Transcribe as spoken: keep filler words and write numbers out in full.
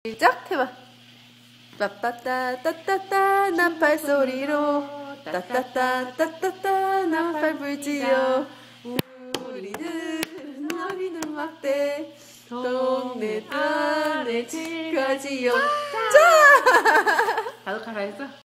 시작 해봐. 빠빠따 따따따 나팔 소리로 따따따 따따따 나팔 불지요. 우리는 어리는 막대 동네 안에 가지요. 자! 나도 가라 했어?